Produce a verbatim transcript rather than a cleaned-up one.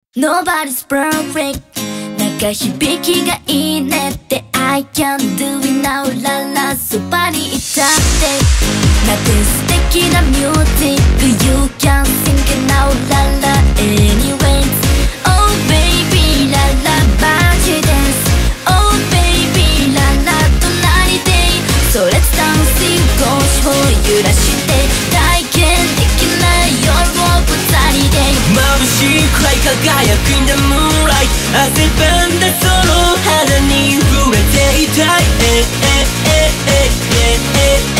Nobody's perfect 中響きがいいねって I can do it now ララそばにいたってなんて素敵なミュージック You can sing it now ララ Anyways Oh baby ララマジです Oh baby ララ隣でSo let's dance 少しを揺らして体験できない夜を二人で眩しいくらい輝くんだ Moonlight 汗ばんだその肌に触れていたいえええええええ